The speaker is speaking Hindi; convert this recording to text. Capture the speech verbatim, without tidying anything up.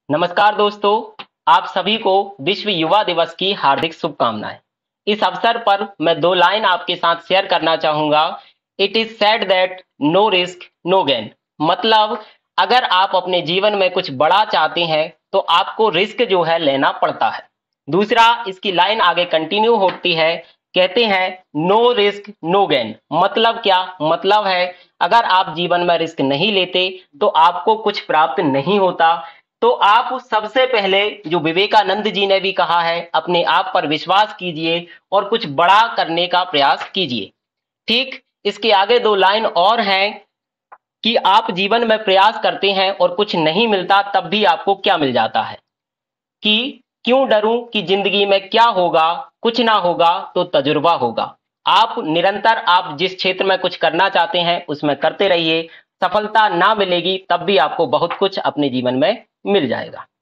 नमस्कार दोस्तों, आप सभी को विश्व युवा दिवस की हार्दिक शुभकामनाएं। इस अवसर पर मैं दो लाइन आपके साथ शेयर करना चाहूंगा। It is said that no risk no gain. मतलब अगर आप अपने जीवन में कुछ बड़ा चाहते हैं तो आपको रिस्क जो है लेना पड़ता है। दूसरा, इसकी लाइन आगे कंटिन्यू होती है, कहते हैं नो रिस्क नो गेन। मतलब क्या मतलब है, अगर आप जीवन में रिस्क नहीं लेते तो आपको कुछ प्राप्त नहीं होता। तो आप सबसे पहले, जो विवेकानंद जी ने भी कहा है, अपने आप पर विश्वास कीजिए और कुछ बड़ा करने का प्रयास कीजिए। ठीक, इसके आगे दो लाइन और हैं कि आप जीवन में प्रयास करते हैं और कुछ नहीं मिलता, तब भी आपको क्या मिल जाता है कि क्यों डरूं कि जिंदगी में क्या होगा, कुछ ना होगा तो तजुर्बा होगा। आप निरंतर, आप जिस क्षेत्र में कुछ करना चाहते हैं उसमें करते रहिए। सफलता ना मिलेगी तब भी आपको बहुत कुछ अपने जीवन में मिल जाएगा।